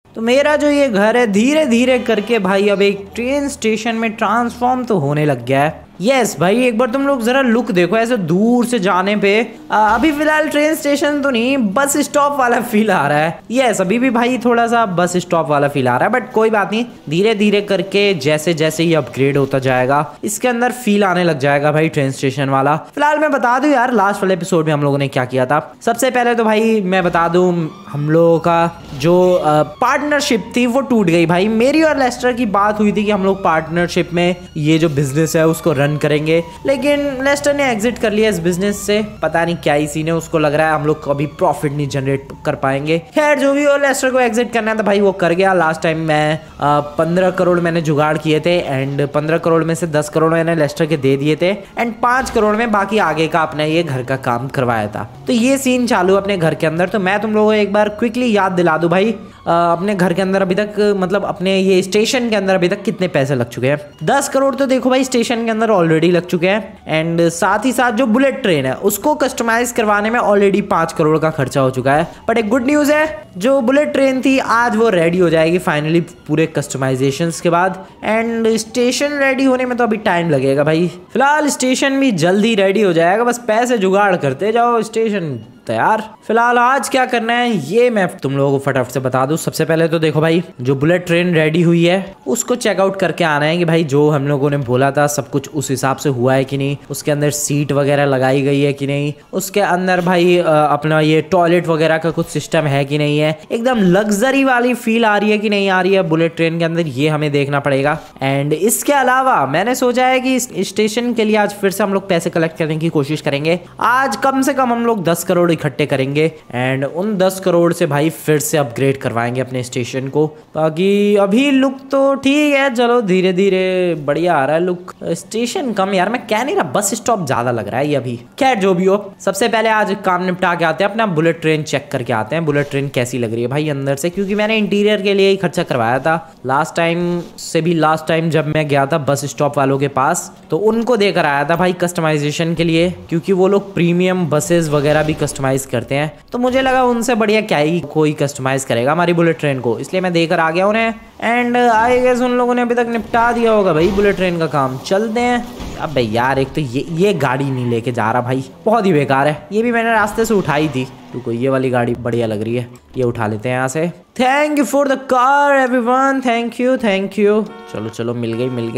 तो मेरा जो ये घर है धीरे धीरे करके भाई अब एक ट्रेन स्टेशन में ट्रांसफॉर्म तो होने लग गया है। यस भाई, एक बार तुम लोग जरा लुक देखो ऐसे दूर से जाने पे। अभी फिलहाल ट्रेन स्टेशन तो नहीं, बस स्टॉप वाला फील आ रहा है। यस, अभी भी भाई थोड़ा सा बस स्टॉप वाला फील आ रहा है, बट कोई बात नहीं, धीरे धीरे करके जैसे जैसे ये अपग्रेड होता जाएगा इसके अंदर फील आने लग जाएगा भाई ट्रेन स्टेशन वाला। फिलहाल मैं बता दूं यार, लास्ट वाले एपिसोड में हम लोगों ने क्या किया था। सबसे पहले तो भाई मैं बता दूं, हम लोगों का जो पार्टनरशिप थी वो टूट गई भाई। मेरी और लेस्टर की बात हुई थी कि हम लोग पार्टनरशिप में ये जो बिजनेस है उसको रन करेंगे, लेकिन लेस्टर ने एग्जिट कर लिया इस बिजनेस से। पता नहीं क्या ही सीन है, उसको लग रहा है हम लोग कभी प्रॉफिट नहीं जनरेट कर पाएंगे। खैर जो भी हो, लेस्टर को एग्जिट करना था भाई, वो कर गया। लास्ट टाइम मैं 15 करोड़ मैंने जुगाड़ किए थे एंड 15 करोड़ में से 10 करोड़ मैंने लेस्टर के दे दिए थे एंड 5 करोड़ में बाकी आगे का अपना ये घर का काम करवाया था। तो ये सीन चालू अपने घर के अंदर। तो मैं तुम लोगों को एक बार क्विकली याद दिला दूं भाई, अपने घर के अंदर अभी तक, मतलब अपने ये स्टेशन के अंदर अभी तक कितने पैसे लग चुके हैं। 10 करोड़ तो देखो भाई स्टेशन के अंदर ऑलरेडी लग चुके हैं एंड साथ ही साथ जो बुलेट ट्रेन है उसको कस्टमाइज करवाने में ऑलरेडी 5 करोड़ का खर्चा हो चुका है। बट एक गुड न्यूज है, जो बुलेट ट्रेन थी आज वो रेडी हो जाएगी फाइनली पूरे कस्टमाइजेशंस के बाद। एंड स्टेशन रेडी होने में तो अभी टाइम लगेगा भाई। फिलहाल स्टेशन भी जल्दी रेडी हो जाएगा, बस पैसे जुगाड़ करते जाओ, स्टेशन तैयार। फिलहाल आज क्या करना है ये मैं तुम लोगों को फटाफट से बता दूं। सबसे पहले तो देखो भाई, जो बुलेट ट्रेन रेडी हुई है उसको चेकआउट करके आना है कि भाई जो हम लोगों ने बोला था सब कुछ उस हिसाब से हुआ है कि नहीं, उसके अंदर सीट वगैरह लगाई गई है कि नहीं, उसके अंदर भाई अपना ये टॉयलेट वगैरह का कुछ सिस्टम है कि नहीं है, एकदम लग्जरी वाली फील आ रही है कि नहीं आ रही है बुलेट ट्रेन के अंदर, ये हमें देखना पड़ेगा। एंड इसके अलावा मैंने सोचा है कि स्टेशन के लिए आज फिर से हम लोग पैसे कलेक्ट करने की कोशिश करेंगे। आज कम से कम हम लोग 10 करोड़ इकट्ठे करेंगे एंड उन 10 करोड़ से भाई फिर से अपग्रेड करवाएंगे अपने स्टेशन को। बाकी अभी लुक तो ठीक है, चलो धीरे धीरे बढ़िया आ रहा है लुक। स्टेशन कम यार, मैं कह नहीं रहा, बस स्टॉप ज्यादा लग रहा है ये अभी। खैर जो भी हो, सबसे पहले आज काम निपटा के आते हैं, अपना बुलेट ट्रेन चेक करके आते हैं बुलेट ट्रेन कैसी लग रही है भाई अंदर से, क्योंकि मैंने इंटीरियर के लिए ही खर्चा करवाया था लास्ट टाइम से भी। लास्ट टाइम जब मैं गया था बस स्टॉप वालों के पास तो उनको देकर आया था भाई कस्टमाइजेशन के लिए, क्योंकि वो लोग प्रीमियम बसेस वगैरह भी कस्टमाइज करते हैं। तो मुझे लगा उनसे बढ़िया क्या ही कोई कस्टमाइज करेगा हमारी बुलेट ट्रेन को, इसलिए मैं देकर आ गया उन्हें। एंड आई गेस उन लोगों ने अभी तक निपटा दिया होगा भाई बुलेट ट्रेन का काम। चलते हैं। अब भाई यार, एक तो ये गाड़ी नहीं लेके जा रहा भाई, बहुत ही बेकार है। ये भी मैंने रास्ते से उठाई थी, तो ये वाली गाड़ी बढ़िया लग रही है, ये उठा लेते हैं यहाँ से। Thank you for the car everyone, thank you thank you. चलो चलो, मिल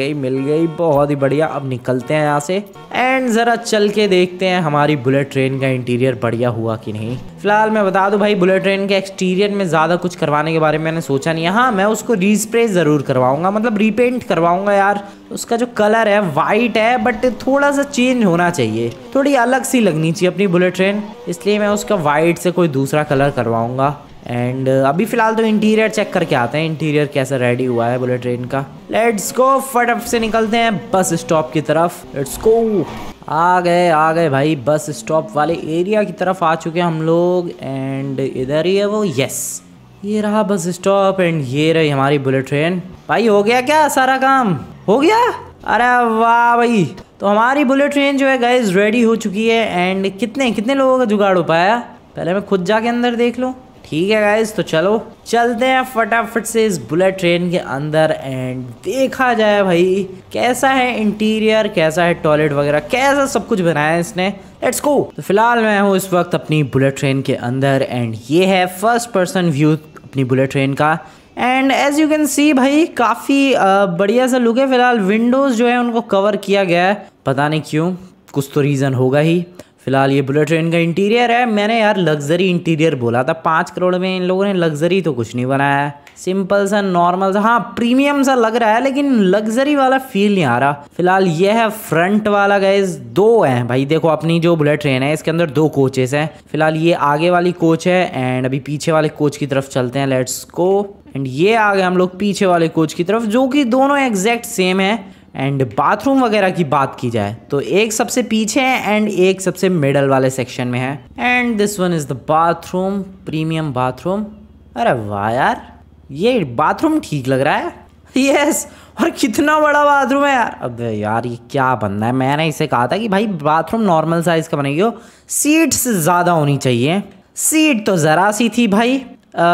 गई, बहुत ही बढ़िया। अब निकलते हैं यहाँ से एंड जरा चल के देखते हैं हमारी बुलेट ट्रेन का इंटीरियर बढ़िया हुआ कि नहीं। फिलहाल मैं बता दूं भाई, बुलेट ट्रेन के एक्सटीरियर में ज़्यादा कुछ करवाने के बारे में मैंने सोचा नहीं है। हाँ, मैं उसको रीस्प्रे ज़रूर करवाऊंगा, मतलब रीपेंट करवाऊंगा यार। उसका जो कलर है वाइट है, बट थोड़ा सा चेंज होना चाहिए, थोड़ी अलग सी लगनी चाहिए अपनी बुलेट ट्रेन, इसलिए मैं उसका वाइट से कोई दूसरा कलर करवाऊंगा। एंड अभी फिलहाल तो इंटीरियर चेक करके आते हैं, इंटीरियर कैसा रेडी हुआ है बुलेट ट्रेन का। लेट्स गो, फटाफट से निकलते हैं बस स्टॉप की तरफ। Let's go. आ गए भाई, बस स्टॉप वाले एरिया की तरफ आ चुके हैं हम लोग। एंड इधर ही है वो, यस ये रहा बस स्टॉप एंड ये रही हमारी बुलेट ट्रेन। भाई हो गया क्या सारा काम? हो गया? अरे वाह भाई, तो हमारी बुलेट ट्रेन जो है गाइस रेडी हो चुकी है। एंड कितने लोगों का जुगाड़ हो पाया, पहले मैं खुद जाके अंदर देख लूँ। ठीक है गाइस, तो चलो चलते हैं फटाफट से इस बुलेट ट्रेन के अंदर एंड देखा जाए भाई कैसा है इंटीरियर, कैसा है टॉयलेट वगैरह, कैसा सब कुछ बनाया है इसने। Let's go. तो फिलहाल मैं हूँ इस वक्त अपनी बुलेट ट्रेन के अंदर एंड ये है फर्स्ट पर्सन व्यू अपनी बुलेट ट्रेन का। And as you can see भाई काफ़ी बढ़िया सा लुक है। फिलहाल विंडोज़ जो है उनको कवर किया गया है, पता नहीं क्यों, कुछ तो रीज़न होगा ही। फिलहाल ये बुलेट ट्रेन का इंटीरियर है। मैंने यार लग्जरी इंटीरियर बोला था, 5 करोड़ में इन लोगों ने लग्जरी तो कुछ नहीं बनाया है, सिंपल सा नॉर्मल सा, हाँ प्रीमियम सा लग रहा है लेकिन लग्जरी वाला फील नहीं आ रहा। फिलहाल ये है फ्रंट वाला गाइस, 2 हैं भाई। देखो अपनी जो बुलेट ट्रेन है इसके अंदर 2 कोचेस हैं। फिलहाल ये आगे वाली कोच है एंड अभी पीछे वाले कोच की तरफ चलते हैं। Let's go. एंड ये आ गए हम लोग पीछे वाले कोच की तरफ, जो कि दोनों एग्जैक्ट सेम है। एंड बाथरूम वगैरह की बात की जाए तो एक सबसे पीछे है एंड एक सबसे मिडल वाले सेक्शन में है। And this one is the bathroom, premium bathroom. अरे वाह यार, ये बाथरूम ठीक लग रहा है। यस, और कितना बड़ा बाथरूम है यार। अब यार ये क्या बनना है, मैंने इसे कहा था कि भाई बाथरूम नॉर्मल साइज का बनेगी, सीट्स ज़्यादा होनी चाहिए। सीट तो ज़रा सी थी भाई,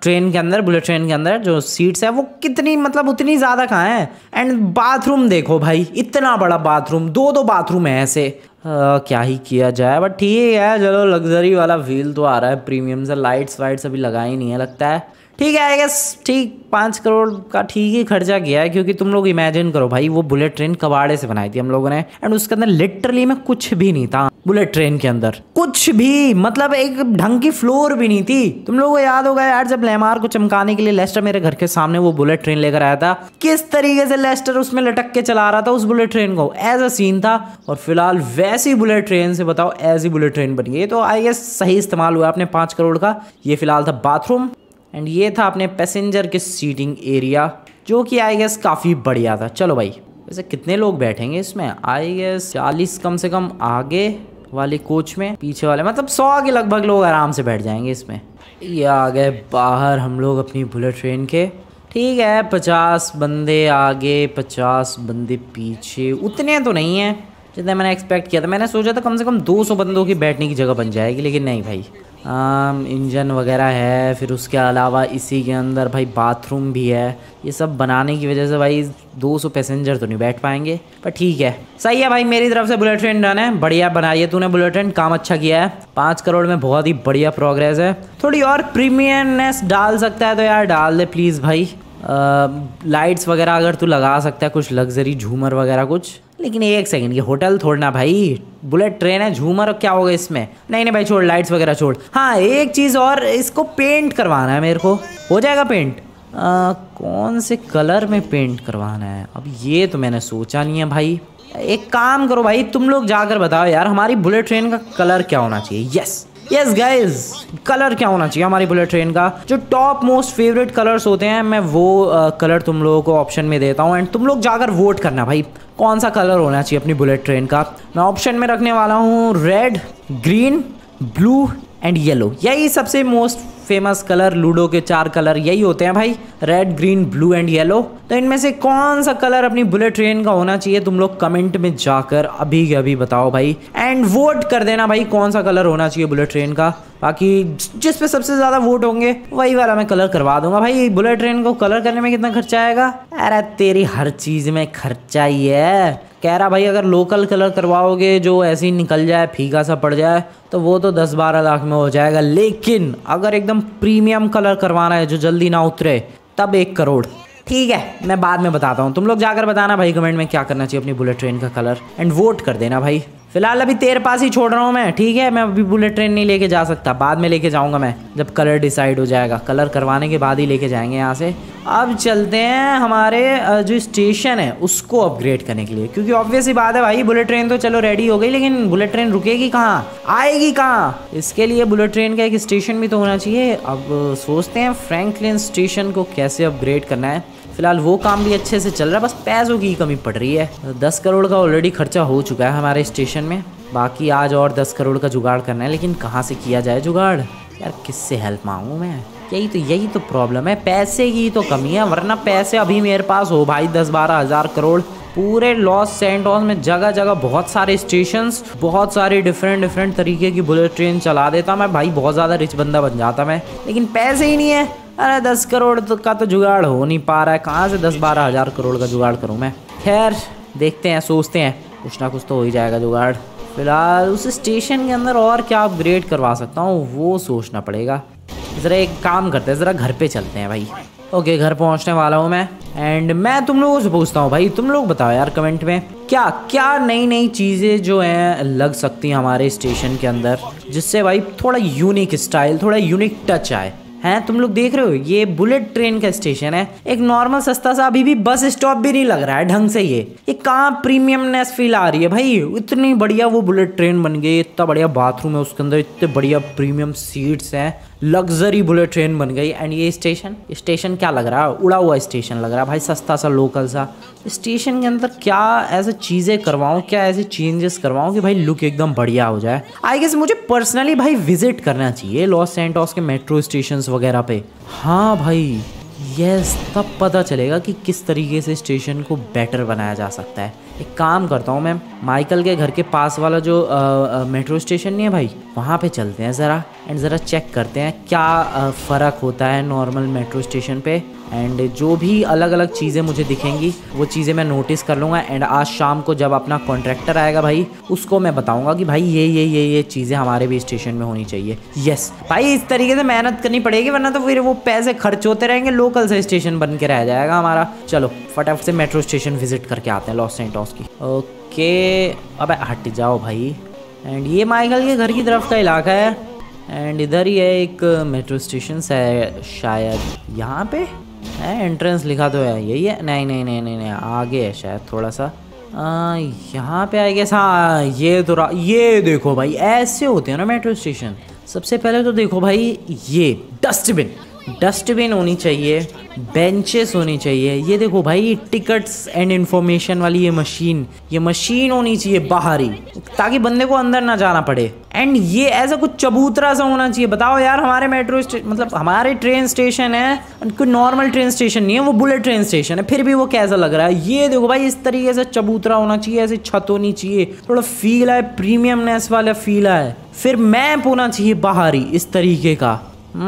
ट्रेन के अंदर, बुलेट ट्रेन के अंदर जो सीट्स है वो कितनी मतलब उतनी ज़्यादा कहाँ है। एंड बाथरूम देखो भाई, इतना बड़ा बाथरूम, दो बाथरूम है ऐसे। क्या ही किया जाए, बट ठीक है चलो, लग्जरी वाला फील तो आ रहा है। प्रीमियम से लाइट्स वाइट्स अभी लगाई नहीं है लगता है। ठीक है आई गेस, ठीक 5 करोड़ का ठीक ही खर्चा किया है, क्योंकि तुम लोग इमेजिन करो भाई, वो बुलेट ट्रेन कबाड़े से बनाई थी हम लोगों ने, एंड उसके अंदर लिटरली में कुछ भी नहीं था। बुलेट ट्रेन के अंदर कुछ भी, मतलब एक ढंग की फ्लोर भी नहीं थी। तुम लोगों को याद होगा यार, जब लेमार को चमकाने के लिए लेस्टर मेरे घर के सामने वो बुलेट ट्रेन लेकर आया था, किस तरीके से लेस्टर उसमें लटक के चला रहा था उस बुलेट ट्रेन को, एज अ सीन था। और फिलहाल वैसी बुलेट ट्रेन से बताओ ऐसी बुलेट ट्रेन बनी है। तो आई गेस सही इस्तेमाल हुआ अपने 5 करोड़ का। ये फिलहाल था बाथरूम, एंड ये था अपने पैसेंजर के सीटिंग एरिया, जो कि आई गेस काफ़ी बढ़िया था। चलो भाई, वैसे कितने लोग बैठेंगे इसमें? आई गेस 40 कम से कम आगे वाले कोच में, पीछे वाले मतलब 100 के लगभग लोग आराम से बैठ जाएंगे इसमें। ये आ गए बाहर हम लोग अपनी बुलेट ट्रेन के। ठीक है, 50 बंदे आगे 50 बंदे पीछे, उतने तो नहीं है जितना मैंने एक्सपेक्ट किया था। मैंने सोचा था कम से कम 200 बंदों की बैठने की जगह बन जाएगी, लेकिन नहीं भाई। इंजन वगैरह है, फिर उसके अलावा इसी के अंदर भाई बाथरूम भी है। ये सब बनाने की वजह से भाई 200 पैसेंजर तो नहीं बैठ पाएंगे, पर ठीक है, सही है भाई। मेरी तरफ से बुलेट ट्रेन डन है, बढ़िया बनाई है तूने बुलेट ट्रेन, काम अच्छा किया है। 5 करोड़ में बहुत ही बढ़िया प्रोग्रेस है। थोड़ी और प्रीमियमनेस डाल सकता है तो यार डाल दे प्लीज़ भाई। लाइट्स वगैरह अगर तू लगा सकता है, कुछ लग्जरी झूमर वगैरह कुछ। लेकिन एक सेकंड, ये होटल थोड़ना भाई, बुलेट ट्रेन है, झूमर क्या होगा इसमें? नहीं भाई छोड़, लाइट्स वगैरह छोड़। हाँ एक चीज़ और, इसको पेंट करवाना है मेरे को, हो जाएगा पेंट? कौन से कलर में पेंट करवाना है अब ये तो मैंने सोचा नहीं है भाई। एक काम करो भाई, तुम लोग जाकर बताओ यार हमारी बुलेट ट्रेन का कलर क्या होना चाहिए। यस गाइज, कलर क्या होना चाहिए हमारी बुलेट ट्रेन का? जो टॉप मोस्ट फेवरेट कलर्स होते हैं, मैं वो कलर तुम लोगों को ऑप्शन में देता हूँ, एंड तुम लोग जाकर वोट करना भाई कौन सा कलर होना चाहिए अपनी बुलेट ट्रेन का। मैं ऑप्शन में रखने वाला हूँ red, green, blue and yellow. यही सबसे मोस्ट फेमस कलर, लूडो के 4 कलर यही होते हैं भाई, red, green, blue and yellow. तो इनमें से कौन सा कलर अपनी बुलेट ट्रेन का होना चाहिए, तुम लोग कमेंट में जाकर अभी के अभी बताओ भाई, एंड वोट कर देना भाई कौन सा कलर होना चाहिए बुलेट ट्रेन का। बाकी जिस पे सबसे ज़्यादा वोट होंगे वही वाला मैं कलर करवा दूंगा भाई। बुलेट ट्रेन को कलर करने में कितना खर्चा आएगा? अरे तेरी हर चीज़ में खर्चा ही है। कह रहा भाई अगर लोकल कलर करवाओगे जो ऐसे ही निकल जाए, फीका सा पड़ जाए, तो वो तो 10-12 लाख में हो जाएगा। लेकिन अगर एकदम प्रीमियम कलर करवाना है जो जल्दी ना उतरे, तब 1 करोड़। ठीक है, मैं बाद में बताता हूँ, तुम लोग जाकर बताना भाई कमेंट में क्या करना चाहिए अपनी बुलेट ट्रेन का कलर, एंड वोट कर देना भाई। फिलहाल अभी तेरे पास ही छोड़ रहा हूँ मैं, ठीक है? मैं अभी बुलेट ट्रेन नहीं लेके जा सकता, बाद में लेके जाऊँगा मैं, जब कलर डिसाइड हो जाएगा। कलर करवाने के बाद ही लेके जाएंगे यहाँ से। अब चलते हैं हमारे जो स्टेशन है उसको अपग्रेड करने के लिए, क्योंकि ऑब्वियस ही बात है भाई, बुलेट ट्रेन तो चलो रेडी हो गई, लेकिन बुलेट ट्रेन रुकेगी कहाँ, आएगी कहाँ? इसके लिए बुलेट ट्रेन का एक स्टेशन भी तो होना चाहिए। अब सोचते हैं फ्रैंकलिन स्टेशन को कैसे अपग्रेड करना है। फिलहाल वो काम भी अच्छे से चल रहा है, बस पैसों की कमी पड़ रही है। 10 करोड़ का ऑलरेडी खर्चा हो चुका है हमारे स्टेशन में, बाकी आज और 10 करोड़ का जुगाड़ करना है। लेकिन कहाँ से किया जाए जुगाड़ यार, किससे हेल्प मांगूँ मैं? यही तो प्रॉब्लम है, पैसे की तो कमी है, वरना पैसे अभी मेरे पास हो भाई 10-12 हज़ार करोड़। पूरे लॉस सैंटोस में जगह जगह बहुत सारे स्टेशंस, बहुत सारी डिफरेंट तरीके की बुलेट ट्रेन चला देता मैं भाई, बहुत ज़्यादा रिच बंदा बन जाता मैं, लेकिन पैसे ही नहीं है। अरे 10 करोड़ का तो जुगाड़ हो नहीं पा रहा है, कहाँ से 10-12 हज़ार करोड़ का जुगाड़ करूँ मैं? खैर देखते हैं, सोचते हैं, कुछ ना कुछ तो हो ही जाएगा जुगाड़। फिलहाल उस स्टेशन के अंदर और क्या अपग्रेड करवा सकता हूँ वो सोचना पड़ेगा। ज़रा एक काम करते हैं, ज़रा घर पे चलते हैं भाई। ओके, घर पहुंचने वाला हूं मैं, एंड मैं तुम लोगों से पूछता हूं भाई, तुम लोग बताओ यार कमेंट में क्या क्या नई चीज़ें जो हैं लग सकती हैं हमारे स्टेशन के अंदर, जिससे भाई थोड़ा यूनिक स्टाइल, थोड़ा यूनिक टच आए। हैं तुम लोग देख रहे हो, ये बुलेट ट्रेन का स्टेशन है, एक नॉर्मल सस्ता सा, अभी भी बस स्टॉप भी नहीं लग रहा है ढंग से। ये कहाँ प्रीमियमनेस फील आ रही है भाई? इतनी बढ़िया वो बुलेट ट्रेन बन गई, इतना बढ़िया बाथरूम है उसके अंदर, इतने बढ़िया प्रीमियम सीट्स हैं, लग्जरी बुलेट ट्रेन बन गई। एंड ये स्टेशन क्या लग रहा है? उड़ा हुआ स्टेशन लग रहा है भाई, सस्ता सा लोकल सा। स्टेशन के अंदर क्या ऐसे चीज़ें करवाऊँ, क्या ऐसे चेंजेस करवाऊँ कि भाई लुक एकदम बढ़िया हो जाए। आई गेस मुझे पर्सनली भाई विजिट करना चाहिए लॉस सैंटोस के मेट्रो स्टेशन वगैरह पे। हाँ भाई यस, तब पता चलेगा कि किस तरीके से स्टेशन को बेटर बनाया जा सकता है। एक काम करता हूँ मैं, माइकल के घर के पास वाला जो मेट्रो स्टेशन नहीं है भाई, वहाँ पे चलते हैं ज़रा एंड ज़रा चेक करते हैं क्या फ़र्क होता है नॉर्मल मेट्रो स्टेशन पे। एंड जो भी अलग अलग चीज़ें मुझे दिखेंगी वो चीज़ें मैं नोटिस कर लूँगा। एंड आज शाम को जब अपना कॉन्ट्रैक्टर आएगा भाई, उसको मैं बताऊँगा कि भाई ये चीज़ें हमारे भी स्टेशन में होनी चाहिए। यस भाई, इस तरीके से मेहनत करनी पड़ेगी, वरना तो फिर वो पैसे खर्च होते रहेंगे, लोकल से स्टेशन बन के रह जाएगा हमारा। चलो फटाफट से मेट्रो स्टेशन विजिट करके आते हैं लॉस सैंटोस की। ओके, अब हट जाओ भाई। एंड ये माइकल के घर की तरफ का इलाका है एंड इधर ही है एक मेट्रो स्टेशन है शायद। यहाँ पे है एंट्रेंस लिखा तो है, यही है? नहीं, आगे है शायद थोड़ा सा। यहाँ पे आएगा। हाँ ये देखो भाई, ऐसे होते हैं ना मेट्रो स्टेशन। सबसे पहले तो देखो भाई, ये डस्टबिन होनी चाहिए, बेंचेस होनी चाहिए। ये देखो भाई, टिकट्स एंड इन्फॉर्मेशन वाली ये मशीन होनी चाहिए बाहर ही, ताकि बंदे को अंदर ना जाना पड़े। एंड ये ऐसा कुछ चबूतरा सा होना चाहिए। बताओ यार, हमारे मतलब हमारे ट्रेन स्टेशन है, कोई नॉर्मल ट्रेन स्टेशन नहीं है, वो बुलेट ट्रेन स्टेशन है, फिर भी वो कैसा लग रहा है। ये देखो भाई, इस तरीके से चबूतरा होना चाहिए, ऐसी छत होनी चाहिए, थोड़ा फील है, प्रीमियमनेस वाला फील है। फिर मैप होना चाहिए बाहर ही इस तरीके का।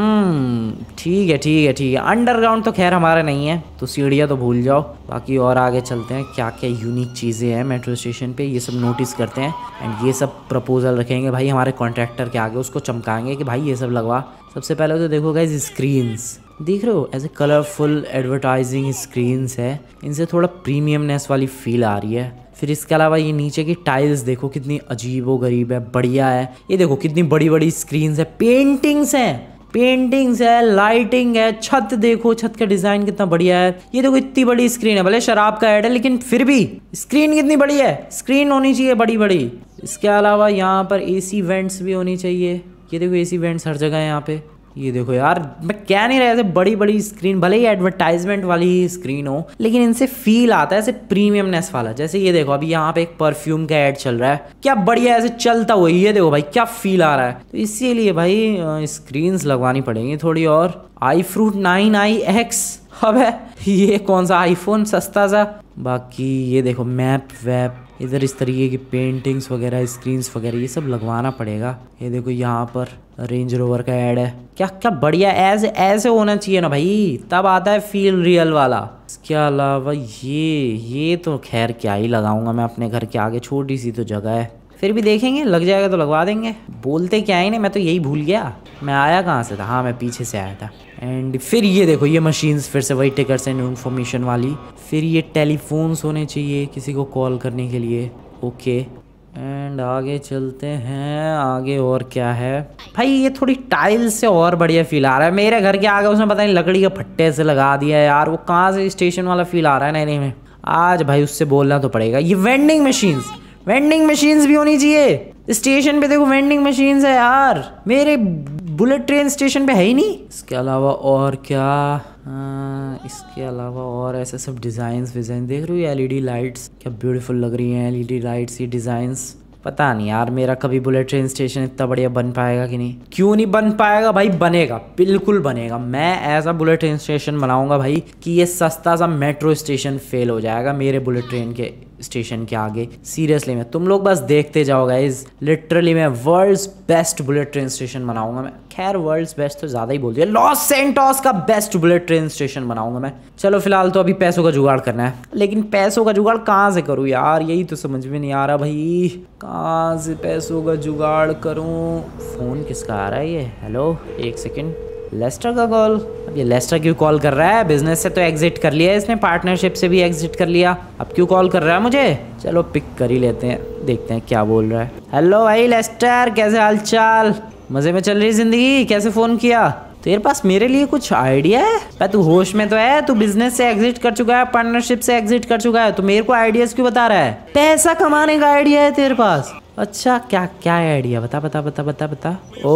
ठीक है। अंडरग्राउंड तो खैर हमारा नहीं है, तो सीढ़ियाँ तो भूल जाओ। बाकी और आगे चलते हैं, क्या क्या यूनिक चीज़ें हैं मेट्रो स्टेशन पे, ये सब नोटिस करते हैं। एंड ये सब प्रपोजल रखेंगे भाई हमारे कॉन्ट्रैक्टर के आगे, उसको चमकाएंगे कि भाई ये सब लगवा। सबसे पहले तो देखो गाइस, स्क्रीन्स देख रहे हो, ऐसे कलरफुल एडवर्टाइजिंग स्क्रीन्स है, इनसे थोड़ा प्रीमियमनेस वाली फील आ रही है। फिर इसके अलावा ये नीचे की टाइल्स देखो कितनी अजीब व गरीब है, बढ़िया है। ये देखो कितनी बड़ी बड़ी स्क्रीन्स है, पेंटिंग्स है, लाइटिंग है, छत देखो, छत का डिजाइन कितना बढ़िया है। ये देखो इतनी बड़ी स्क्रीन है, भले शराब का ऐड है लेकिन फिर भी स्क्रीन कितनी बड़ी है। स्क्रीन होनी चाहिए बड़ी बड़ी। इसके अलावा यहाँ पर एसी वेंट्स भी होनी चाहिए। ये देखो एसी वेंट्स हर जगह है यहाँ पे। ये देखो यार, मैं कह नहीं रहा, ऐसे बड़ी बड़ी स्क्रीन, भले ही एडवर्टाइजमेंट वाली स्क्रीन हो, लेकिन इनसे फील आता है ऐसे प्रीमियमनेस वाला। जैसे ये देखो, अभी यहाँ पे एक परफ्यूम का ऐड चल रहा है, क्या बढ़िया ऐसे चलता हुआ। ये देखो भाई, क्या फील आ रहा है। तो इसीलिए भाई स्क्रीन्स लगवानी पड़ेंगी थोड़ी और। iFruit 9i X, अबे ये कौन सा आईफोन सस्ता सा। बाकी ये देखो मैप वैप, इधर इस तरीके की पेंटिंग्स वगैरह, स्क्रीन्स वगैरह, ये सब लगवाना पड़ेगा। ये देखो यहाँ पर रेंज रोवर का ऐड है, क्या बढ़िया। ऐसे होना चाहिए ना भाई, तब आता है फील रियल वाला। इसके अलावा ये तो खैर क्या ही लगाऊंगा मैं अपने घर के आगे, छोटी सी तो जगह है, फिर भी देखेंगे, लग जाएगा तो लगवा देंगे। बोलते क्या ही नहीं, मैं तो यही भूल गया मैं आया कहाँ से था। हाँ, मैं पीछे से आया था। एंड फिर ये देखो, ये मशीन्स फिर से वही टिकट्स एंड इन्फॉर्मेशन वाली। फिर ये टेलीफोन्स होने चाहिए किसी को कॉल करने के लिए। ओके, एंड आगे चलते हैं। आगे और क्या है भाई, ये थोड़ी टाइल्स से और बढ़िया फील आ रहा है। मेरे घर के आगे उसने पता नहीं लकड़ी के फट्टे से लगा दिया है यार, वो कहाँ से स्टेशन वाला फील आ रहा है। नहीं में आज भाई उससे बोलना तो पड़ेगा। ये वेंडिंग मशीन्स भी होनी चाहिए स्टेशन पे। देखो वेंडिंग मशीन्स है यार, मेरे बुलेट ट्रेन स्टेशन पे है ही नहीं। इसके अलावा और क्या, इसके अलावा और ऐसे सब डिजाइन देख रहे हो, ये एलईडी लाइट्स क्या ब्यूटीफुल लग रही हैं। एलईडी लाइट्स, ये डिजाइन्स, पता नहीं यार मेरा कभी बुलेट ट्रेन स्टेशन इतना बढ़िया बन पाएगा कि नहीं। क्यों नहीं बन पाएगा भाई, बनेगा, बिल्कुल बनेगा। मैं ऐसा बुलेट ट्रेन स्टेशन बनाऊंगा भाई कि ये सस्ता सा मेट्रो स्टेशन फेल हो जाएगा मेरे बुलेट ट्रेन के स्टेशन के आगे। सीरियसली में तुम लोग बस देखते जाओ गाइज, लिटरली मैं world's best bullet train station बनाऊंगा मैं। खैर वर्ल्ड्स बेस्ट तो ज़्यादा ही बोल दिया, लॉस सैंटोस का बेस्ट बुलेट ट्रेन स्टेशन बनाऊंगा मैं। चलो फिलहाल तो अभी पैसों का जुगाड़ करना है, लेकिन पैसों का जुगाड़ कहाँ से करूँ यार, यही तो समझ में नहीं आ रहा भाई, कहाँ से पैसों का जुगाड़ करूँ। फ़ोन किसका आ रहा है ये? हेलो, एक सेकेंड, लेस्टर का कॉल। अब ये लेस्टर क्यों कॉल कर रहा है? बिजनेस से तो एग्जिट कर लिया है इसने, पार्टनरशिप से भी एग्जिट कर लिया, अब क्यों कॉल कर रहा है मुझे? चलो पिक कर ही लेते हैं, देखते हैं क्या बोल रहा है। हेलो भाई लेस्टर, कैसे हालचाल? मजे में चल रही जिंदगी? कैसे फोन किया? तेरे पास मेरे लिए कुछ आइडिया है? भाई तू होश में तो है? तू बिजनेस से एग्जिट कर चुका है, पार्टनरशिप से एग्जिट कर चुका है, तो मेरे को आइडियाज क्यों बता रहा है? पैसा कमाने का आइडिया है तेरे पास? अच्छा, क्या आइडिया? बता।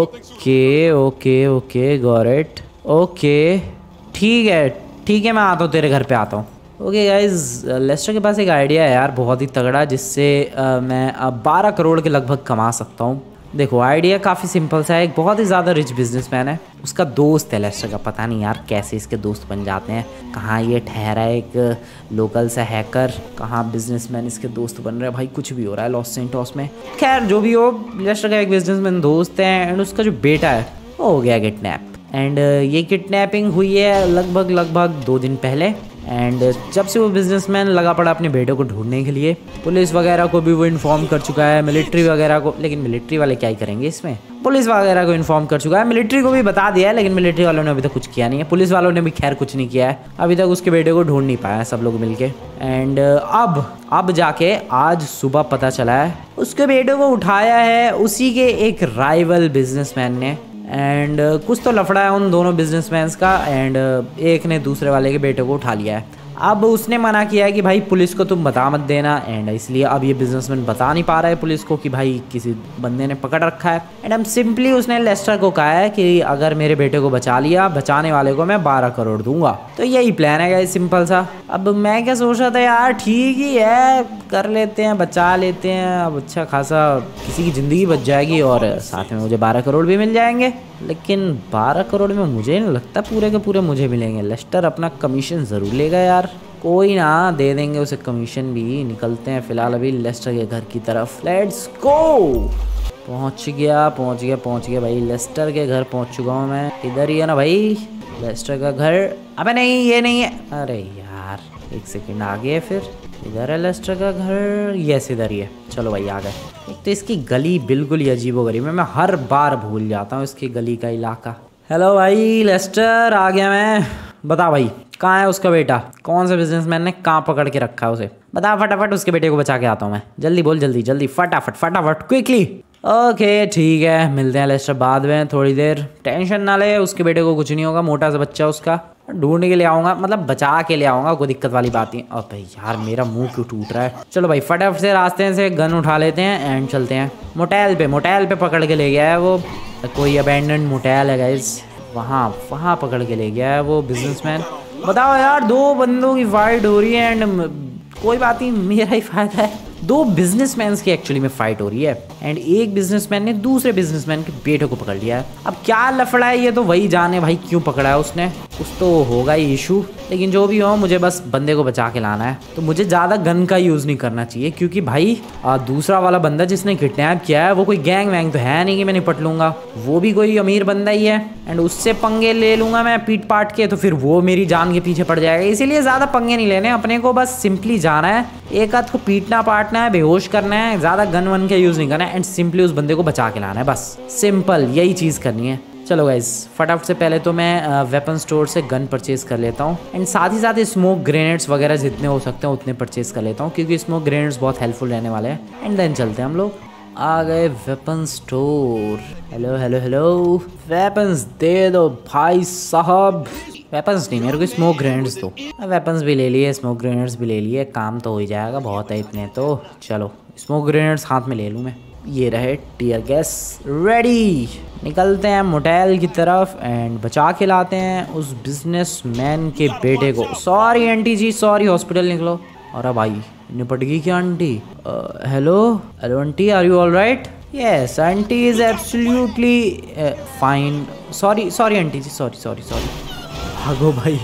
Okay got it. ओके ठीक है, मैं आता हूँ, तेरे घर पे आता हूँ। ओके गाइज, लेस्टर के पास एक आइडिया है यार बहुत ही तगड़ा, जिससे मैं 12 करोड़ के लगभग कमा सकता हूँ। देखो आइडिया काफ़ी सिंपल सा है। एक बहुत ही ज़्यादा रिच बिजनेसमैन है, उसका दोस्त है लेस्टर का। पता नहीं यार कैसे इसके दोस्त बन जाते हैं। कहाँ ये ठहरा है एक लोकल सा हैकर, कहाँ बिजनेसमैन इसके दोस्त बन रहे हैं। भाई कुछ भी हो रहा है लॉस सेंटोस में। खैर जो भी हो, लेस्टर का एक बिजनेसमैन दोस्त है एंड उसका जो बेटा है वो हो गया किडनैप। एंड ये किडनैपिंग हुई है लगभग 2 दिन पहले। एंड जब से वो बिजनेसमैन लगा पड़ा अपने बेटे को ढूंढने के लिए, पुलिस वगैरह को भी वो इन्फॉर्म कर चुका है, मिलिट्री वगैरह को। लेकिन मिलिट्री वाले क्या ही करेंगे इसमें, पुलिस वगैरह को इन्फॉर्म कर चुका है, मिलिट्री को भी बता दिया है, लेकिन मिलिट्री वालों ने अभी तक कुछ किया नहीं है। पुलिस वालों ने भी खैर कुछ नहीं किया है, अभी तक उसके बेटे को ढूंढ नहीं पाया सब लोग मिलके। एंड अब जाके आज सुबह पता चला है उसके बेटे को उठाया है उसी के एक राइवल बिजनेसमैन ने। एंड कुछ तो लफड़ा है उन दोनों बिजनेसमैन्स का। एंड एक ने दूसरे वाले के बेटे को उठा लिया है। अब उसने मना किया है कि भाई पुलिस को तुम बता मत देना। एंड इसलिए अब ये बिजनेसमैन बता नहीं पा रहा है पुलिस को कि भाई किसी बंदे ने पकड़ रखा है। एंड हम सिंपली उसने लेस्टर को कहा है कि अगर मेरे बेटे को बचा लिया, बचाने वाले को मैं 12 करोड़ दूंगा। तो यही प्लान है गाइस, सिंपल सा। अब मैं क्या सोच रहा था यार, ठीक ही है, कर लेते हैं, बचा लेते हैं। अब अच्छा खासा किसी की ज़िंदगी बच जाएगी और साथ में मुझे 12 करोड़ भी मिल जाएंगे। लेकिन 12 करोड़ में मुझे नहीं लगता पूरे के पूरे मुझे मिलेंगे। लेस्टर अपना कमीशन ज़रूर लेगा यार। कोई ना, दे देंगे उसे कमीशन भी। निकलते हैं फिलहाल अभी लेस्टर के घर की तरफ। Let's go. पहुंच गया भाई, लेस्टर के घर पहुंच चुका हूँ मैं। इधर ही है ना भाई लेस्टर का घर? अबे नहीं, ये नहीं है। अरे यार एक सेकंड, आगे फिर इधर है लेस्टर का घर। यस इधर ही है। चलो भाई आ गए। एक तो इसकी गली बिल्कुल ही अजीबोगरीब है, मैं हर बार भूल जाता हूँ इसकी गली का इलाका। हेलो भाई लेस्टर, आ गया मैं। बता भाई कहाँ है उसका बेटा? कौन सा बिजनेसमैन ने कहाँ पकड़ के रखा है उसे? बता फटाफट, उसके बेटे को बचा के आता हूँ मैं। जल्दी बोल, जल्दी फटाफट क्विकली। ओके ठीक है, मिलते हैं लेस्टर बाद में थोड़ी देर। टेंशन ना ले, उसके बेटे को कुछ नहीं होगा, मोटा सा बच्चा उसका। ढूंढने के लिए आऊँगा, मतलब बचा के ले आऊँगा, कोई दिक्कत वाली बात नहीं। अब भाई यार मेरा मुंह क्यों टूट रहा है। चलो भाई फटाफट से रास्ते से गन उठा लेते हैं एंड चलते हैं मोटेल पे पकड़ के ले गया है वो। कोई अबैंडन्ड मोटेल है गाइस, वहाँ पकड़ के ले गया है वो बिजनेसमैन। बताओ यार, 2 बंदों की फाइट हो रही है एंड कोई बात नहीं, मेरा ही फायदा है। 2 बिजनेसमैन की एक्चुअली में फाइट हो रही है एंड एक बिजनेसमैन ने दूसरे बिजनेसमैन के बेटे को पकड़ लिया है। अब क्या लफड़ा है ये तो वही जाने भाई, क्यों पकड़ा है उसने, कुछ तो होगा ही इशू। लेकिन जो भी हो, मुझे बस बंदे को बचा के लाना है। तो मुझे ज़्यादा गन का यूज़ नहीं करना चाहिए, क्योंकि भाई दूसरा वाला बंदा जिसने किडनैप किया है वो कोई गैंग वैंग तो है नहीं कि मैं निपट लूंगा। वो भी कोई अमीर बंदा ही है एंड उससे पंगे ले लूंगा मैं पीट पाट के, तो फिर वो मेरी जान के पीछे पड़ जाएगा। इसीलिए ज़्यादा पंगे नहीं लेने अपने को, बस सिंपली जाना है, एक आध को पीटना पाटना है, बेहोश करना है, ज़्यादा गन वन का यूज़ नहीं करना है एंड सिंपली उस बंदे को बचा के लाना है। बस सिंपल यही चीज़ करनी है। चलो गाइज फटाफट से पहले तो मैं वेपन स्टोर से गन परचेज कर लेता हूँ एंड साथ ही साथ स्मोक ग्रेनेड्स वगैरह जितने हो सकते हैं उतने परचेज कर लेता हूँ, क्योंकि स्मोक ग्रेनेड्स बहुत हेल्पफुल रहने वाले हैं। एंड देन चलते हैं हम लोग। आ गए वेपन स्टोर। हेलो वेपन्स दे दो भाई साहब। वेपन्स नहीं, मेरे को स्मोक ग्रेनेड्स दो। वेपन्स भी ले लिए, स्मोक ग्रेनेड्स भी ले लिए, काम तो हो ही जाएगा, बहुत है इतने तो। चलो स्मोक ग्रेनेड्स हाथ में ले लूँ मैं। ये रहे टीयर गैस रेडी। निकलते हैं मोटेल की तरफ एंड बचा के लाते हैं उस बिजनेसमैन के बेटे को। Sorry aunty ji, sorry, hospital निकलो। अरे भाई निपट गई क्या aunty? Hello aunty, are you all right? Yes aunty is absolutely fine. Sorry aunty ji, sorry. भागो भाई,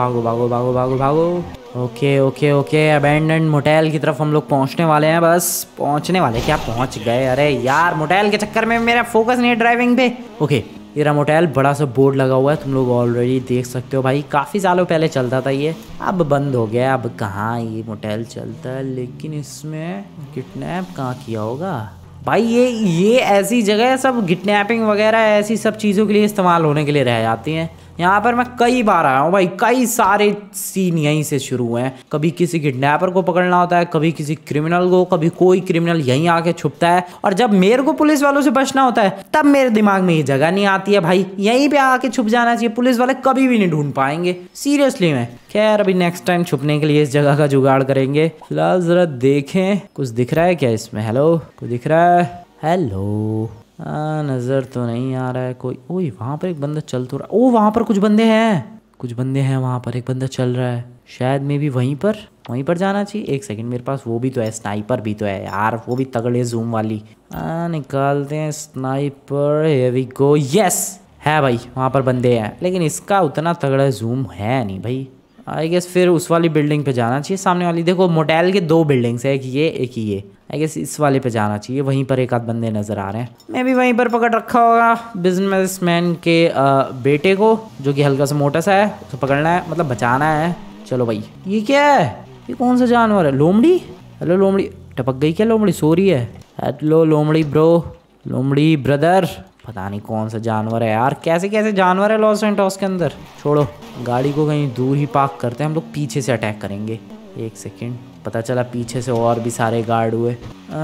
भागो। ओके अबैंडन्ड मोटेल की तरफ हम लोग पहुंचने वाले हैं। बस पहुंचने वाले क्या, पहुंच गए। अरे यार मोटेल के चक्कर में मेरा फोकस नहीं है ड्राइविंग पे। ओके ये रहा मोटेल, बड़ा सा बोर्ड लगा हुआ है, तुम लोग ऑलरेडी देख सकते हो भाई। काफ़ी सालों पहले चलता था ये, अब बंद हो गया। अब कहाँ ये मोटेल चलता है, लेकिन इसमें किडनैप कहाँ किया होगा भाई। ये ऐसी जगह है, सब किडनैपिंग वगैरह ऐसी सब चीज़ों के लिए इस्तेमाल होने के लिए रह जाती हैं। यहाँ पर मैं कई बार आया हूँ भाई, कई सारे सीन यहीं से शुरू हुए हैं। कभी किसी किडनैपर को पकड़ना होता है, कभी किसी क्रिमिनल को, कभी कोई क्रिमिनल यहीं आके छुपता है, और जब मेरे को पुलिस वालों से बचना होता है तब मेरे दिमाग में ये जगह नहीं आती है भाई, यहीं पे आके छुप जाना चाहिए। पुलिस वाले कभी भी नहीं ढूंढ पाएंगे सीरियसली में। खैर अभी नेक्स्ट टाइम छुपने के लिए इस जगह का जुगाड़ करेंगे। फिलहाल जरा देखें कुछ दिख रहा है क्या इसमें। हेलो कुछ दिख रहा है? हेलो नज़र तो नहीं आ रहा है कोई। ओए वहाँ पर एक बंदा चल तो रहा। ओ वहाँ पर कुछ बंदे हैं, कुछ बंदे हैं वहाँ पर, एक बंदा चल रहा है शायद मे भी वहीं पर जाना चाहिए। एक सेकंड, मेरे पास वो भी तो है, स्नाइपर भी तो है यार, वो भी तगड़े जूम वाली। निकालते हैं sniper, here we go. Yes है भाई, वहाँ पर बंदे हैं, लेकिन इसका उतना तगड़ा जूम है नहीं भाई। आई गेस फिर उस वाली बिल्डिंग पे जाना चाहिए, सामने वाली। देखो मोटेल के 2 बिल्डिंग्स है, एक ये। आई गेस इस वाले पे जाना चाहिए, वहीं पर एक आध बंदे नज़र आ रहे हैं। मैं भी वहीं पर पकड़ रखा होगा बिजनेसमैन के बेटे को, जो कि हल्का सा मोटा सा है, उसे पकड़ना है, मतलब बचाना है। चलो भाई, ये क्या है? ये कौन सा जानवर है? लोमड़ी? हेलो लोमड़ी, टपक गई क्या लोमड़ी? सो रही है? हेलो लोमड़ी ब्रो, लोमड़ी ब्रदर। पता नहीं कौन सा जानवर है यार, कैसे कैसे जानवर है लॉस सैंटोस के अंदर। छोड़ो, गाड़ी को कहीं दूर ही पार्क करते हैं, हम लोग पीछे से अटैक करेंगे। एक सेकेंड, पता चला पीछे से और भी सारे गार्ड हुए।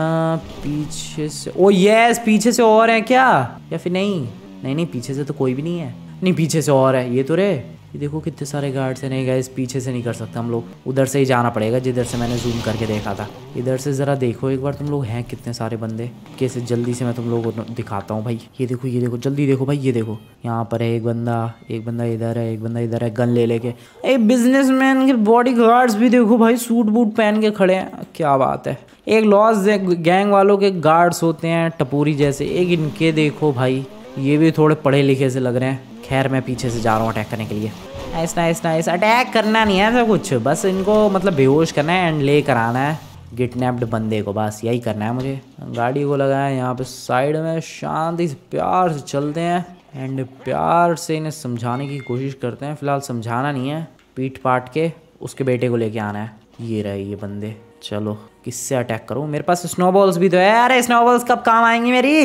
पीछे से, ओ यस, पीछे से और है क्या? या फिर नहीं, पीछे से तो कोई भी नहीं है। नहीं, पीछे से और है, ये तो रे। ये देखो कितने सारे गार्ड्स हैं। नहीं गाइस, पीछे से नहीं कर सकते हम लोग, उधर से ही जाना पड़ेगा जिधर से मैंने जूम करके देखा था। इधर से ज़रा देखो एक बार तुम लोग, हैं कितने सारे बंदे। कैसे जल्दी से मैं तुम लोगों को दिखाता हूँ भाई। ये देखो जल्दी देखो भाई, ये देखो यहाँ पर है एक बंदा इधर है, एक बंदा इधर है, गन ले लेके। एक बिजनेसमैन के बॉडी गार्ड्स भी देखो भाई, सूट बूट पहन के खड़े हैं, क्या बात है। एक लॉस गैंग वालों के गार्ड्स होते हैं टपूरी जैसे, एक इनके देखो भाई, ये भी थोड़े पढ़े लिखे से लग रहे हैं। खैर मैं पीछे से जा रहा हूँ अटैक करने के लिए। नाइस, अटैक करना नहीं है सब कुछ, बस इनको मतलब बेहोश करना है एंड ले कर आना है किडनैप्ड बंदे को, बस यही करना है मुझे। गाड़ी को लगाया यहाँ पे साइड में, शांति से प्यार से चलते हैं एंड प्यार से इन्हें समझाने की कोशिश करते हैं। फिलहाल समझाना नहीं है, पीट पाट के उसके बेटे को लेके आना है। ये रहे ये बंदे, चलो किससे अटैक करूँ? मेरे पास स्नोबॉल्स भी तो है। अरे स्नोबॉल्स कब काम आएंगी मेरी?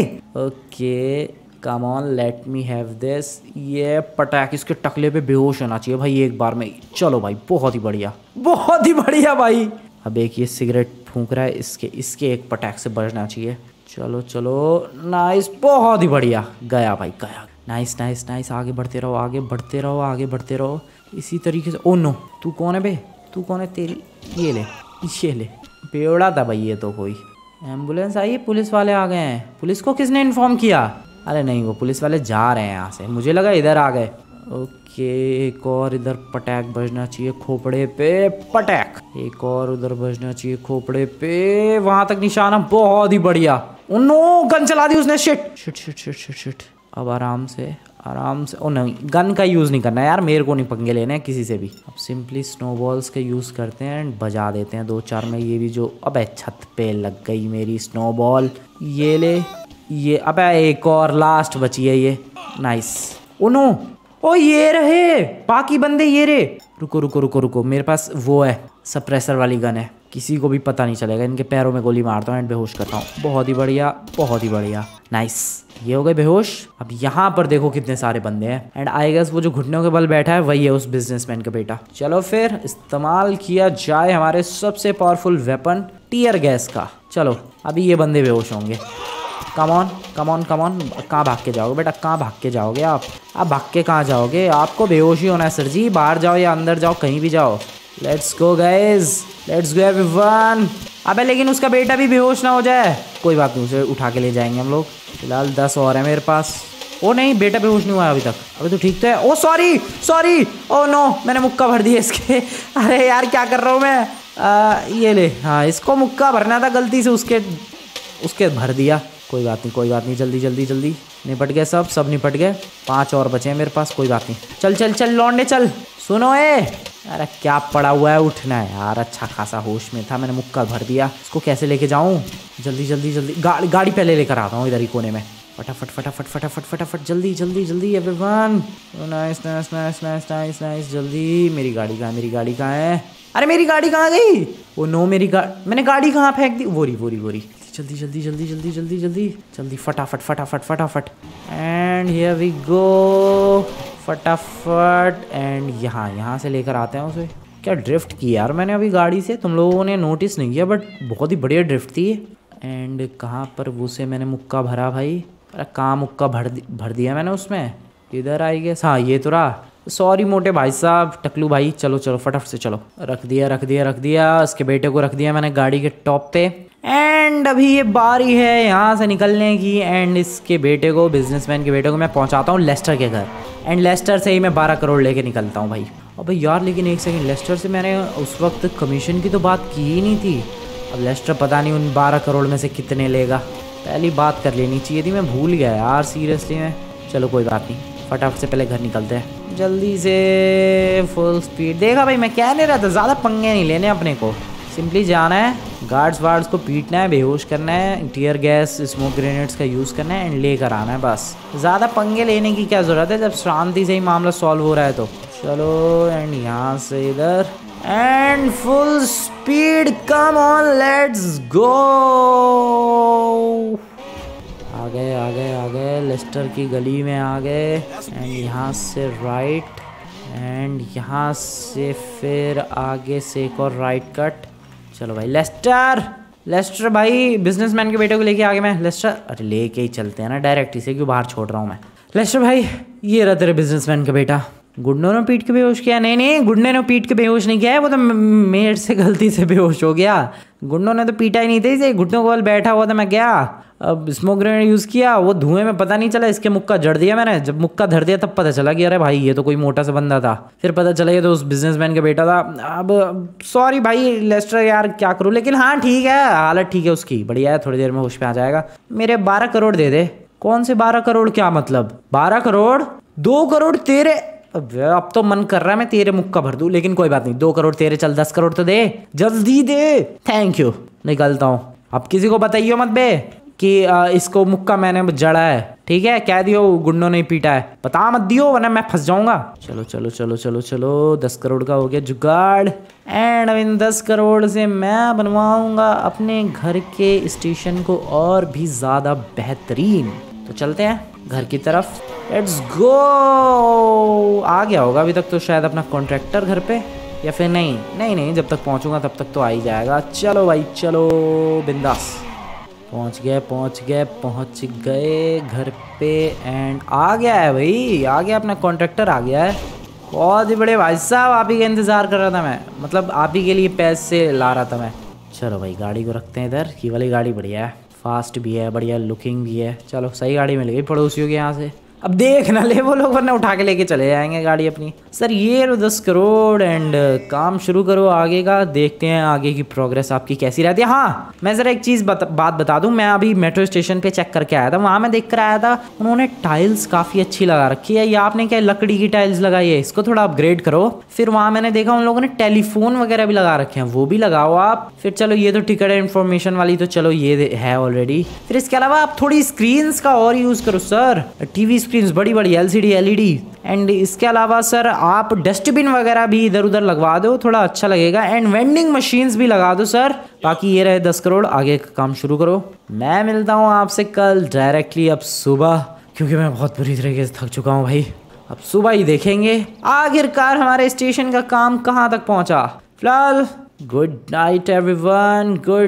Okay come on, let me have this. ये पटाख इसके टकले पे बेहोश होना चाहिए भाई एक बार में। चलो भाई, बहुत ही बढ़िया भाई। अब एक ये सिगरेट फूंक रहा है, इसके एक पटाख से बचना चाहिए। चलो नाइस, बहुत ही बढ़िया, गया भाई गया। नाइस, आगे बढ़ते रहो इसी तरीके से। ओ नो, तू कौन है बे? तू कौन है? तेरी ये ले बेवड़ा था भाई ये तो। कोई एम्बुलेंस आई, पुलिस वाले आ गए हैं। पुलिस को किसने इन्फॉर्म किया? अरे नहीं, वो पुलिस वाले जा रहे हैं यहाँ से, मुझे लगा इधर आ गए। ओके, एक और इधर पटैक बजना चाहिए खोपड़े पे, पटैक। एक और उधर बजना चाहिए खोपड़े पे, वहां तक निशाना, बहुत ही बढ़िया। नो, गन चला दी उसने, शिट। अब आराम से। ओ नहीं, गन का यूज़ नहीं करना है यार, मेरे को नहीं पंगे लेने हैं किसी से भी। अब सिंपली स्नोबॉल्स का यूज़ करते हैं एंड बजा देते हैं 2-4 में। ये भी जो, अबे छत पे लग गई मेरी स्नोबॉल। ये ले, ये, अबे एक और लास्ट बची है ये। नाइस। ओ नो, ओ ये रहे बाकी बंदे, ये रे। रुको, मेरे पास वो है, सप्रेसर वाली गन है, किसी को भी पता नहीं चलेगा। इनके पैरों में गोली मारता हूँ एंड बेहोश करता हूँ। बहुत ही बढ़िया। नाइस, ये हो गए बेहोश। अब यहाँ पर देखो कितने सारे बंदे हैं एंड आई गेस वो जो घुटनों के बल बैठा है वही है उस बिजनेसमैन का बेटा। चलो फिर इस्तेमाल किया जाए हमारे सबसे पावरफुल वेपन, टीयर गैस का। चलो अभी ये बंदे बेहोश होंगे। Come on. कहाँ भाग के जाओगे बेटा? कहाँ भाग के जाओगे आप भाग के कहाँ जाओगे? आपको बेहोश ही होना है सर जी। बाहर जाओ या अंदर जाओ, कहीं भी जाओ। Let's go guys, let's go everyone. अबे लेकिन उसका बेटा भी बेहोश ना हो जाए। कोई बात नहीं, उसे उठा के ले जाएंगे हम लोग। फिलहाल 10 और है मेरे पास। ओ नहीं, बेटा बेहोश नहीं हुआ अभी तक। अभी तो ठीक तो है। ओ सॉरी, ओ नो, मैंने मुक्का भर दिया इसके। अरे यार क्या कर रहा हूँ मैं? ये ले, हाँ इसको मुक्का भरना था, गलती से उसके भर दिया। कोई बात नहीं, जल्दी निपट गए सब निपट गए। 5 और बचे हैं मेरे पास, कोई बात नहीं। चल लौंडे चल। सुनो अरे क्या पड़ा हुआ है, उठना है यार। अच्छा खासा होश में था, मैंने मुक्का भर दिया। इसको कैसे लेके जाऊं? जल्दी गाड़ी पहले लेकर आता हूँ इधर ही कोने में। फटाफट जल्दी एवरीवन। नाइस। जल्दी, मेरी गाड़ी कहाँ है? अरे मेरी गाड़ी कहाँ गई? ओ नो, मैंने गाड़ी कहाँ फेंक दी? वोरी। जल्दी फटाफट एंड हियर वी गो। फटाफट एंड यहाँ से लेकर आते हैं उसे। क्या ड्रिफ्ट की यार मैंने अभी गाड़ी से, तुम लोगों ने नोटिस नहीं किया बट बहुत ही बढ़िया ड्रिफ्ट थी। एंड कहाँ पर उसे मैंने मुक्का भरा भाई? अरे कहाँ मुक्का भर दिया मैंने उसमें? इधर आई गया। हाँ ये तो रहा। सॉरी मोटे भाई साहब, टकलू भाई। चलो फटाफट से चलो। रख दिया। इसके बेटे को रख दिया मैंने गाड़ी के टॉप पे एंड अभी ये बारी है यहाँ से निकलने की। एंड इसके बेटे को, बिजनेसमैन के बेटे को मैं पहुँचाता हूँ लेस्टर के घर। एंड लेस्टर से ही मैं 12 करोड़ लेके निकलता हूँ भाई। अबे यार लेकिन एक सेकंड, लेस्टर से मैंने उस वक्त कमीशन की तो बात की ही नहीं थी। अब लेस्टर पता नहीं उन 12 करोड़ में से कितने लेगा, पहली बात कर लेनी चाहिए थी, मैं भूल गया यार सीरियसली में। चलो कोई बात नहीं, फटाफट से पहले घर निकलते हैं जल्दी से, फुल स्पीड। देखा भाई मैं कह नहीं रहा था, ज़्यादा पंगे नहीं लेने अपने को, सिंपली जाना है, गार्ड्स वार्ड्स को पीटना है, बेहोश करना है, टीयर गैस स्मोक ग्रेनेड्स का यूज़ करना है एंड लेकर आना है बस। ज़्यादा पंगे लेने की क्या ज़रूरत है जब शांति से ही मामला सॉल्व हो रहा है तो। चलो एंड यहाँ से इधर and full speed, come on let's go. आ गए लेस्टर की गली में आ गए। एंड यहाँ से राइट एंड यहाँ से फिर आगे से एक और राइट कट। चलो भाई लेस्टर भाई, बिजनेसमैन के बेटे को लेके आ गए मैं। लेस्टर, अरे लेके ही चलते हैं ना डायरेक्ट, इसे क्यों बाहर छोड़ रहा हूँ मैं। लेस्टर भाई ये रहा तेरे बिजनेसमैन का बेटा। गुड्डो ने पीट के बेहोश किया? नहीं गुड्डे ने पीट के बेहोश नहीं किया है, वो तो मेरे से गलती से बेहोश हो गया। गुड्डो ने तो पीटा ही नहीं था इसे, घुटनों को बल बैठा हुआ था मैं क्या। अब स्मोक ग्रेनेड यूज़ किया, वो धुएं में पता नहीं चला, इसके मुक्का जड़ दिया मैंने। जब मुक्का धर दिया तब पता चला कि अरे भाई ये तो कोई मोटा सा बंदा था। फिर पता चला ये तो उस बिजनेसमैन का बेटा था। अब सॉरी भाई लेस्टर यार, क्या करूँ, लेकिन हाँ ठीक है, हालत ठीक है उसकी, बढ़िया है, थोड़ी देर में होश पे आ जाएगा। मेरे 12 करोड़ दे दे। कौन से 12 करोड़, क्या मतलब 12 करोड़? 2 करोड़ तेरे? अब तो मन कर रहा है मैं तेरे मुक्का भर दूं, लेकिन कोई बात नहीं, 2 करोड़ तेरे, चल 10 करोड़ तो दे, जल्दी दे। थैंक यू, निकलता हूँ। अब किसी को बताइयो मत बे कि इसको मुक्का मैंने जड़ा है, ठीक है? कह दियो गुंडों ने पीटा है, बता मत दियो वरना मैं फंस जाऊंगा। चलो चलो चलो चलो चलो, 10 करोड़ का हो गया जुगाड़। एंड अब इन 10 करोड़ से मैं बनवाऊंगा अपने घर के स्टेशन को और भी ज़्यादा बेहतरीन। तो चलते हैं घर की तरफ, लेट्स गो। आ गया होगा अभी तक तो शायद अपना कॉन्ट्रैक्टर घर पे, या फिर नहीं, जब तक पहुंचूंगा तब तक तो आ ही जाएगा। चलो भाई चलो, बिंदास। पहुंच गए घर पे एंड आ गया है भाई, आ गया अपना कॉन्ट्रैक्टर आ गया है। बहुत ही बड़े भाई साहब, आप ही का इंतज़ार कर रहा था मैं, मतलब आप ही के लिए पैसे ला रहा था मैं। चलो भाई गाड़ी को रखते हैं इधर, ये वाली गाड़ी बढ़िया है, फास्ट भी है, बढ़िया लुकिंग भी है। चलो सही गाड़ी मिल गई पड़ोसियों के यहाँ से। अब देख ना ले वो लोग, वरना उठा के लेके चले जाएंगे गाड़ी अपनी। सर ये लो 10 करोड़ एंड काम शुरू करो आगे का, देखते हैं आगे की प्रोग्रेस आपकी कैसी रहती है। हाँ मैं ज़रा एक चीज़ बात बता दूं, मैं अभी मेट्रो स्टेशन पे चेक करके आया था, वहाँ मैं देख कर आया था उन्होंने टाइल्स काफ़ी अच्छी लगा रखी है। ये आपने क्या लकड़ी की टाइल्स लगाई है, इसको थोड़ा अपग्रेड करो। फिर वहाँ मैंने देखा उन लोगों ने टेलीफोन वगैरह भी लगा रखे हैं, वो भी लगाओ आप। फिर चलो ये तो टिकट इन्फॉर्मेशन वाली तो चलो ये है ऑलरेडी। फिर इसके अलावा आप थोड़ी स्क्रीन्स का और यूज़ करो सर, टीवी स्क्रीन्स बड़ी बड़ी LCD LED। एंड इसके अलावा सर आप डस्टबिन वगैरह भी इधर उधर लगवा दो, थोड़ा अच्छा लगेगा। एंड वेंडिंग मशीन्स भी लगा दो सर। बाकी ये रहे 10 करोड़, आगे का काम शुरू करो। मैं मिलता हूँ आपसे कल डायरेक्टली अब सुबह, क्योंकि मैं बहुत बुरी तरीके से थक चुका हूँ भाई। अब सुबह ही देखेंगे आखिरकार हमारे स्टेशन का काम कहाँ तक पहुँचा। फिलहाल good night everyone, good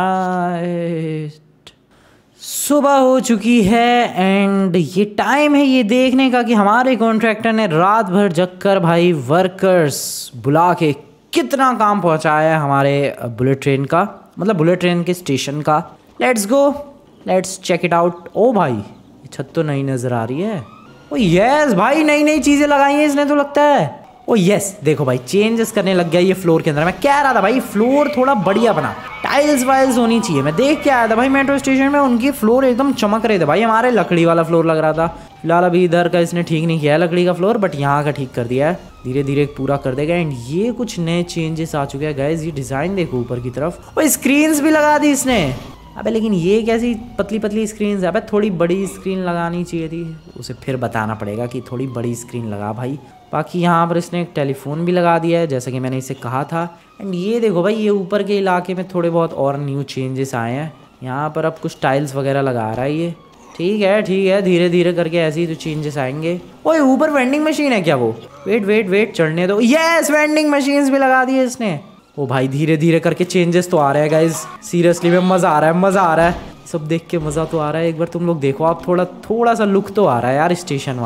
night. सुबह हो चुकी है एंड ये टाइम है ये देखने का कि हमारे कॉन्ट्रैक्टर ने रात भर जग कर भाई वर्कर्स बुला के कितना काम पहुंचाया है हमारे बुलेट ट्रेन का, मतलब बुलेट ट्रेन के स्टेशन का। Let's go, let's check it out. ओ भाई ये छत तो नई नज़र आ रही है। ओ यस भाई, नई नई चीज़ें लगाई हैं इसने तो लगता है। ओ यस देखो भाई चेंजेस करने लग गया ये फ्लोर के अंदर। मैं कह रहा था भाई फ्लोर थोड़ा बढ़िया बना, टाइल्स वाइल्स होनी चाहिए। मैं देख के आया था भाई मेट्रो स्टेशन में, उनकी फ्लोर एकदम चमक रहे थे भाई, हमारे लकड़ी वाला फ्लोर लग रहा था। फिलहाल अभी इधर का इसने ठीक नहीं किया है लकड़ी का फ्लोर, बट यहाँ का ठीक कर दिया है, धीरे धीरे पूरा कर देगा। एंड ये कुछ नए चेंजेस आ चुके हैं गाइज, ये डिज़ाइन देखो ऊपर की तरफ, और स्क्रीन्स भी लगा दी इसने। अबे लेकिन ये कैसी पतली पतली स्क्रीन है, अबे थोड़ी बड़ी स्क्रीन लगानी चाहिए थी, उसे फिर बताना पड़ेगा कि थोड़ी बड़ी स्क्रीन लगा भाई। बाकी यहाँ पर इसने एक टेलीफोन भी लगा दिया है जैसा कि मैंने इसे कहा था। एंड ये देखो भाई ये ऊपर के इलाके में थोड़े बहुत और न्यू चेंजेस आए हैं। यहाँ पर अब कुछ टाइल्स वगैरह लगा रहा है ये, ठीक है धीरे धीरे करके ऐसे ही तो चेंजेस आएंगे। ओए ऊपर वेंडिंग मशीन है क्या वो? वेट चढ़ने दो। यस वेंडिंग मशीन्स भी लगा दी है इसने। ओ भाई धीरे धीरे करके चेंजेस तो आ रहे हैं गाइज, सीरियसली में मज़ा आ रहा है सब देख के, मज़ा तो आ रहा है। एक बार तुम लोग देखो आप, थोड़ा सा लुक तो आ रहा है यार स्टेशन वाला।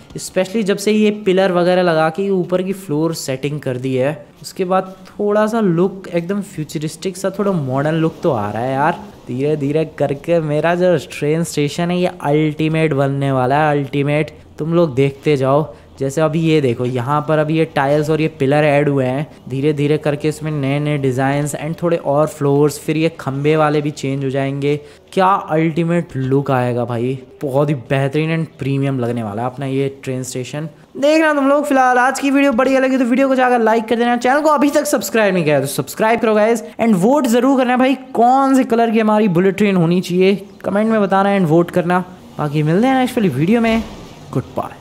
स्पेशली जब से ये पिलर वगैरह लगा के ऊपर की फ्लोर सेटिंग कर दी है। उसके बाद थोड़ा सा लुक एकदम फ्यूचरिस्टिक सा, थोड़ा मॉडर्न लुक तो आ रहा है यार। धीरे धीरे करके मेरा जो ट्रेन स्टेशन है ये अल्टीमेट बनने वाला है, अल्टीमेट। तुम लोग देखते जाओ। जैसे अभी ये देखो, यहाँ पर अभी ये टाइल्स और ये पिलर ऐड हुए हैं। धीरे धीरे करके इसमें नए नए डिज़ाइंस एंड थोड़े और फ्लोर्स, फिर ये खंबे वाले भी चेंज हो जाएंगे। क्या अल्टीमेट लुक आएगा भाई, बहुत ही बेहतरीन एंड प्रीमियम लगने वाला है अपना ये ट्रेन स्टेशन। देखना तुम लोग। फिलहाल आज की वीडियो बढ़िया लगी तो वीडियो को जाकर लाइक कर देना। चैनल को अभी तक सब्सक्राइब नहीं किया तो सब्सक्राइब करो गाइस, एंड वोट जरूर करना भाई कौन से कलर की हमारी बुलेट ट्रेन होनी चाहिए, कमेंट में बताना एंड वोट करना। बाकी मिलते हैं नेक्स्ट वाली वीडियो में। Good bye.